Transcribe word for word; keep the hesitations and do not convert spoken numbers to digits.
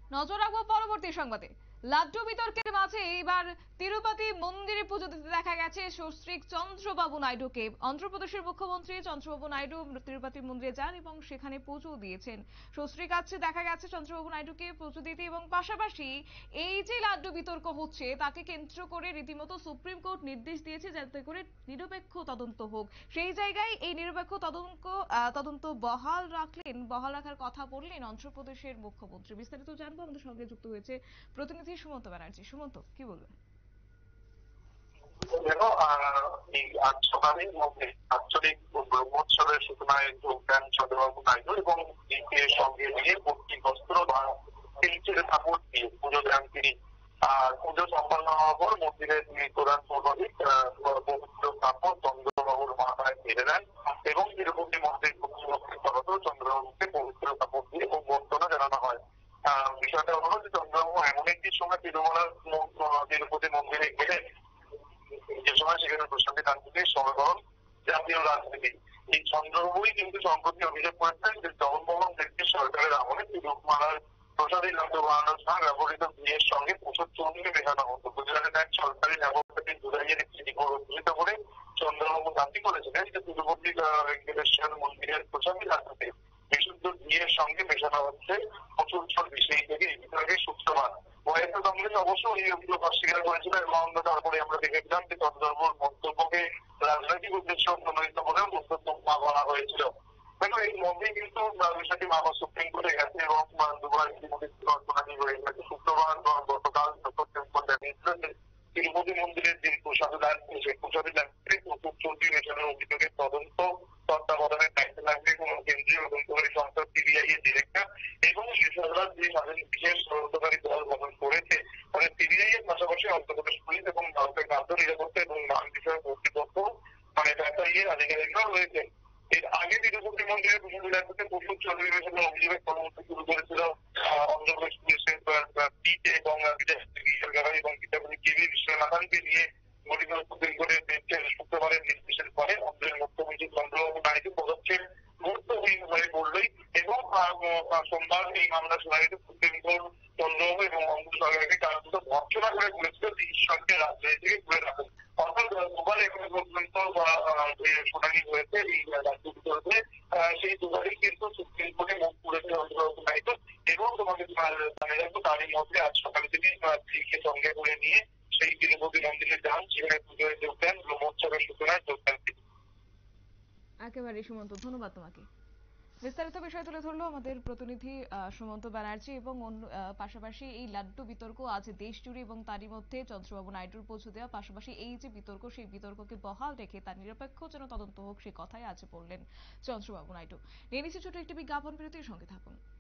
নজর রাখবো পরবর্তী সংবাদে। লাড্ডু বিতর্কের মাঝে এইবার তিরুপতি মন্দিরে পুজো দিতে দেখা গেছে সস্ত্রীক চন্দ্রবাবু নাইডুকে। অন্ধ্রপ্রদেশের মুখ্যমন্ত্রী চন্দ্রবাবু নাইডু তিরুপতি মন্দিরে যান এবং সেখানে পুজো দিয়েছেন। সস্ত্রীক আছে দেখা গেছে চন্দ্রবাবু নাইডুকে পুজো দিতে, এবং পাশাপাশি এই যে লাড্ডু বিতর্ক হচ্ছে তাকে কেন্দ্র করে রীতিমতো সুপ্রিম কোর্ট নির্দেশ দিয়েছে যাতে করে নিরপেক্ষ তদন্ত হোক। সেই জায়গায় এই নিরপেক্ষ তদন্ত তদন্ত বহাল রাখলেন বহাল রাখার কথা বললেন অন্ধ্রপ্রদেশের মুখ্যমন্ত্রী। বিস্তারিত জানবো, আমাদের সঙ্গে যুক্ত হয়েছে প্রতিনিধি সুমন্ত ব্যানার্জি। সুমন্ত, কি বলবেন? আজ সকালের মধ্যে আঞ্চলিক ব্রহ্মোৎসবের সূচনায় যোগ দেন চন্দ্রবাবু নাইডু এবং দীপের সঙ্গে নিয়ে ভর্তি বস্ত্র বা শিল্পের কাপড় দিয়ে পুজো দেন তিনি। আর পুজো সম্পন্ন হওয়ার পর মন্দিরের তিনি প্রধান পুরোহিত পবিত্র কাপড় চন্দ্রবাবুর মাথায় ফেলে দেন এবং তিরুপতি মন্দির কর্তৃপক্ষের তরফেও চন্দ্রবাবুকে পবিত্র কাপড় দিয়ে অভ্যর্থনা জানানো হয়। বিষয়টা হলো যে চন্দ্রবাবু এমন একটি সময় তিরুমলার তিরুপতি মন্দিরে গেলেন যে সময় সেখানে প্রশান্তি তান্ত্রিকের সমীকরণ জাতীয় রাজনীতি। এই চন্দ্রবাবুই কিন্তু সম্প্রতি অভিযোগ করেছেন যে জগন্মোহন রেড্ডি সরকারের আমলে তিরুমালার প্রসাদী লাড্ডু বানানোর সময় ব্যবহৃত ঘিয়ের সঙ্গে প্রচুর চর্বিকে মেশানো হতো। গুজরাটের এক সরকারি ল্যাবরেটরি জুলাইয়ের একটি রিপোর্ট উদ্ধৃত করে চন্দ্রবাবু দাবি করেছিলেন যে তিরুপতি ভেঙ্কটেশ্বর মন্দিরের প্রসাদী লাড্ডুতে বিশুদ্ধ ঘিয়ের সঙ্গে মেশানো হচ্ছে প্রচুর চর্বি। সেই থেকে এই বিতর্কের সূত্রপাত। ওয়াইএসআর কংগ্রেস অবশ্য এই অভিযোগ অস্বীকার করেছিল এবং তারপরে আমরা দেখেছিলাম যে চন্দ্রবাবুর মন্তব্যকে রাজনৈতিক উদ্দেশ্য প্রণোদিত বলেও মন্তব্য করা হয়েছিল। দেখো, এই মধ্যেই কিন্তু বিষয়টি মামলা সুপ্রিম কোর্টে গেছে এবং দুবার শুনানি হয়ে গেছে। শুক্রবার গতকাল তিরুপতি মন্দিরের যে প্রসাদ লাগবে সেই প্রসাদী লাগবে প্রচুর চর্বি মেশানোর অভিযোগের তদন্ত তত্ত্বাবধানের দায়িত্বে লাগবে কোন কেন্দ্রীয় তদন্তকারী সংস্থা সিবিআই এর ডিরেক্টর এবং শেষাদালত যে স্বাধীন বিশেষ তদন্তকারী দল গঠন করেছে মানে সিবিআই এর পাশাপাশি অন্ধ্রপ্রদেশ পুলিশ এবং ভারতের খাদ্য নিরাপত্তা এবং মান বিষয়ক কর্তৃপক্ষ মানে এফআইএর আধিকারিকরাও রয়েছে। এর আগে তিরুপতি মন্দিরের প্রসাদী লাগবে প্রচুর চর্বি মেশানোর অভিযোগের তদন্ত শুরু করেছিল অন্ধ্রপ্রদেশ পুলিশের পিট এবং এবং বিচারপতি কেবি বিশ্বনাথনকে নিয়ে গঠিত সুপ্রিম কোর্টের বেঞ্চের শুক্রবারের নির্দেশের পরে অন্ধ্রের মুখ্যমন্ত্রী চন্দ্রবাবু নাইডু পদক্ষেপ গুরুত্বহীন হয়ে পড়লই এবং সোমবার এই মামলা শুনানিতে সুপ্রিম কোর্ট চন্দ্রবাবু এবং অন্ধ্র সরকারকে কার্যত ভর্সনা করে বলেছিল যে ঈশ্বরকে রাজনীতি থেকে দূরে রাখুন। অর্থাৎ দুবার এখনো পর্যন্ত যে শুনানি হয়েছে এই রাজ্য বিতর্কে সেই দুবারই কিন্তু সুপ্রিম কোর্টে মুখ পুড়েছে চন্দ্রবাবু নাইডু এবং তোমাকে জানা যাবে তারই মধ্যে আজ সকালে তিনি স্ত্রীকে সঙ্গে করে নিয়ে সেই তিরুপতি মন্দিরে যান, সেখানে পুজোয় যোগ দেন, ব্রহ্মোৎসবের সূচনায় যোগ দেন। একেবারে সুমন্ত, ধন্যবাদ তোমাকে। বিস্তারিত বিষয় তুলে ধরলো আমাদের প্রতিনিধি সুমন্ত ব্যানার্জি। এবং পাশাপাশি এই লাড্ডু বিতর্ক আজ দেশ জুড়ে এবং তারই মধ্যে চন্দ্রবাবু নাইডুর পৌঁছে দেওয়া, পাশাপাশি এই যে বিতর্ক সেই বিতর্ককে বহাল রেখে তার নিরপেক্ষ যেন তদন্ত হোক সে কথাই আজ বললেন চন্দ্রবাবু নাইডু। নিয়ে নিচ্ছে ছোট একটি বিজ্ঞাপন বিরতির, সঙ্গে থাকুন।